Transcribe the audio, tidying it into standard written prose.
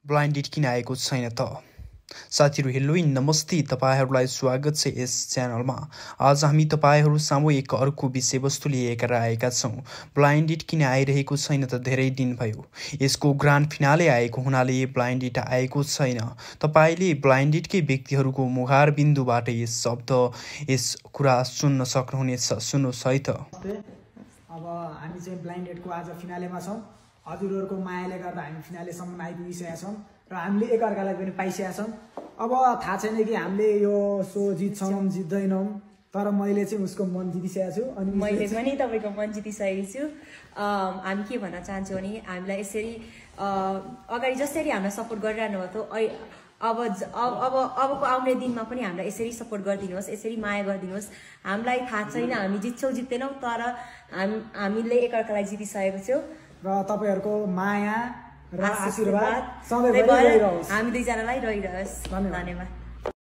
Blinded किन आएको छैन त? साथीहरु हेलो नमस्ते, तपाईहरुलाई स्वागत छ यस च्यानलमा। आज हामी तपाईहरु सामु एक अर्को विषयवस्तु लिएर आएका छौं। ब्लाइन्डेड किन आइरहेको छैन त? धेरै दिन भयो यसको ग्रान्ड फिनाले आएको हुनाले ब्लाइन्डेड आएको छैन। तपाईले ब्लाइन्डेडकै व्यक्तिहरुको मुखार बिन्दुबाट यस शब्द यस कुरा सुन्न सक्नुहुनेछ। सुन्नुस् है त। अब हामी चाहिँ ब्लाइन्डेडको आज फिनालेमा छौं। हजुरहरुको मायाले गर्दा हामी फिनालेसम्म आइपुगिसकेका छौं र हामीले एकअर्कालाई पनि पाइसकेका छौं। अब थाहा छैन कि हामीले यो सो जित्छौं जित्दैनौं, तर मैले चाहिँ उसको मन जितिसकेको छु अनि मैले पनि तपाईको मन जितिसकेको छु। हामी के भन्न चाहन्छौं भने हामीलाई यसरी अगाडि जसरी हामीलाई सपोर्ट गरिरहनु भएको अबको आउने दिनमा पनि हामीलाई यसरी सपोर्ट गरिदिनुहोस्, यसरी माया गरिदिनुहोस्। हामीलाई थाहा छैन हामी जित्छौं जित्दैनौं, तर हामीले एकअर्कालाई जितिसकेको छौं र तपाईहरुको माया र आशीर्वाद सधैँ रहिरहोस्। हामी दुईजनालाई रहिरहोस्। धन्यवाद।